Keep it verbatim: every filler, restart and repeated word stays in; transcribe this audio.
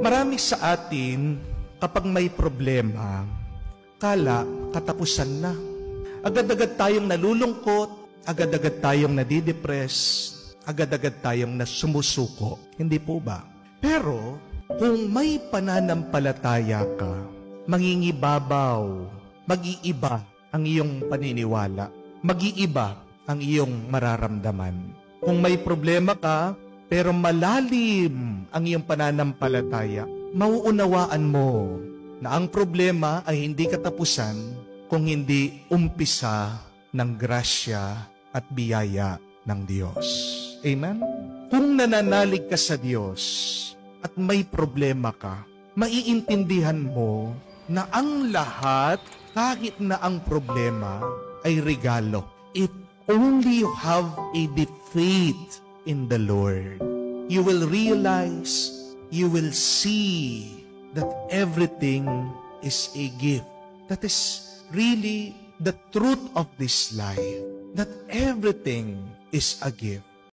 Marami sa atin, kapag may problema, kala katapusan na. Agad-agad tayong nalulungkot, agad-agad tayong nadidepress, agad-agad tayong nasumusuko. Hindi po ba? Pero, kung may pananampalataya ka, mangingibabaw, mag-iiba ang iyong paniniwala, mag-iiba ang iyong mararamdaman. Kung may problema ka, pero malalim ang iyong pananampalataya, mauunawaan mo na ang problema ay hindi katapusan kung hindi umpisa ng grasya at biyaya ng Diyos. Amen? Kung nananalig ka sa Diyos at may problema ka, maiintindihan mo na ang lahat, kahit na ang problema, ay regalo. If only you have a deep faith in the Lord, you will realize, you will see that everything is a gift. That is really the truth of this life, that everything is a gift.